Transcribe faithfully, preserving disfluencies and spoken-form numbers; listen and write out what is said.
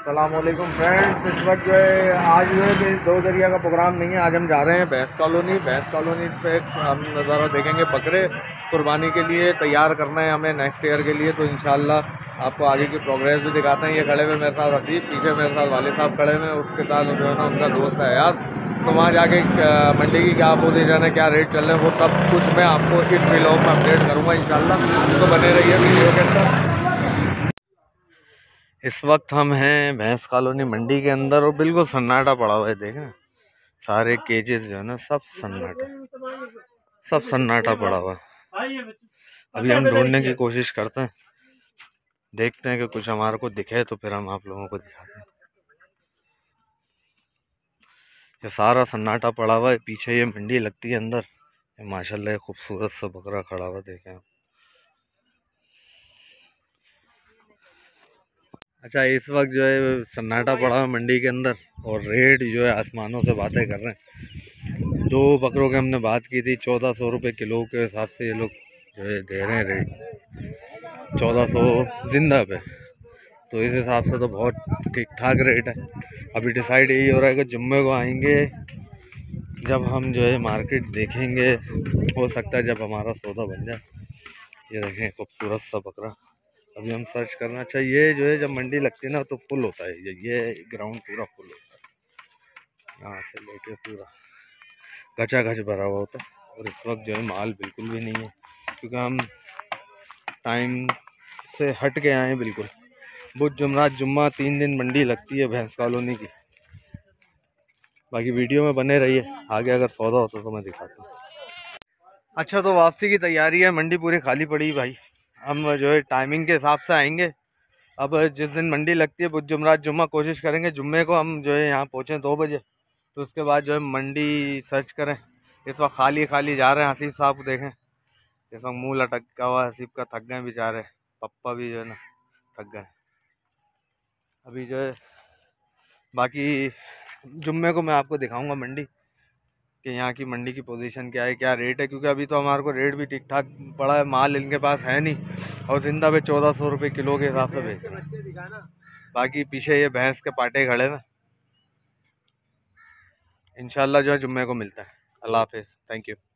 अस्सलामुअलैकुम फ्रेंड्स। इस वक्त जो है आज जो है कि दो दरिया का प्रोग्राम नहीं है। आज हम जा रहे हैं भैंस कॉलोनी। भैंस कॉलोनी पे हम नज़ारा देखेंगे। बकरे कुर्बानी के लिए तैयार करना है हमें नेक्स्ट ईयर के लिए, तो इंशाल्लाह आपको आगे की प्रोग्रेस भी दिखाते हैं। ये खड़े हुए मेरे साथ हसीब, पीछे मेरे साथ वाले साहब खड़े हुए, उसके साथ जो है ना उनका दोस्त है यार। तो वहाँ जाके मंडी की क्या पोजीशन है, क्या रेट चल रहे हैं, वो सब कुछ मैं आपको इस व्लॉग में अपडेट करूँगा इंशाल्लाह। तो बने रहिए वीडियो के अंदर। इस वक्त हम हैं भैंस कॉलोनी मंडी के अंदर और बिल्कुल सन्नाटा पड़ा हुआ है। देखें सारे केजेस जो है ना सब सन्नाटा, सब सन्नाटा पड़ा हुआ है। अभी हम ढूंढने की कोशिश करते हैं, देखते हैं कि कुछ हमारे को दिखे तो फिर हम आप लोगों को दिखाते हैं। ये सारा सन्नाटा पड़ा हुआ है। पीछे ये मंडी लगती है अंदर। ये माशाल्लाह खूबसूरत सा बकरा खड़ा हुआ देखें आप। अच्छा, इस वक्त जो है सन्नाटा पड़ा है मंडी के अंदर और रेट जो है आसमानों से बातें कर रहे हैं। दो बकरों के हमने बात की थी, चौदह सौ रुपये किलो के हिसाब से ये लोग जो है दे रहे हैं रेट, चौदह सौ जिंदा पे। तो इस हिसाब से तो बहुत ठीक ठाक रेट है। अभी डिसाइड यही हो रहा है कि जुम्मे को आएंगे जब हम जो है मार्केट देखेंगे, हो सकता है जब हमारा सौदा बन जाए। ये देखें खूबसूरत सा बकरा, अभी हम सर्च करना चाहिए। जो है जब मंडी लगती है ना तो फुल होता है, ये ये ग्राउंड पूरा फुल होता है, यहाँ से लेके पूरा गचा गच भरा हुआ होता है। और इस वक्त जो है माल बिल्कुल भी नहीं है, क्योंकि हम टाइम से हट के आए हैं बिल्कुल। बुध जुमरात जुम्मा तीन दिन मंडी लगती है भैंस कॉलोनी की। बाकी वीडियो में बने रहिए, आगे अगर सौदा होता तो मैं दिखाता हूँ। अच्छा, तो वापसी की तैयारी है। मंडी पूरी खाली पड़ी भाई। हम जो है टाइमिंग के हिसाब से आएंगे। अब जिस दिन मंडी लगती है बुध जुमरात जुम्मा, कोशिश करेंगे जुम्मे को हम जो है यहाँ पहुँचें दो बजे। तो उसके बाद जो है मंडी सर्च करें। इस वक्त खाली खाली जा रहे हैं। हसीब साहब को देखें, इस वक्त मुँह लटका हुआ हसीब का, थक गए बेचारे। पप्पा भी जो है ना थक गए। अभी जो है बाकी जुम्मे को मैं आपको दिखाऊंगा मंडी कि यहाँ की मंडी की पोजीशन क्या है, क्या रेट है, क्योंकि अभी तो हमारे को रेट भी ठीक ठाक पड़ा है। माल इनके पास है नहीं और जिंदा पे चौदह सौ रुपये किलो के हिसाब से बेच रहे हैं। बाकी पीछे ये भैंस के पाटे खड़े हैं। इंशाल्लाह जो है जुम्मे को मिलता है। अल्लाह हाफिज़, थैंक यू।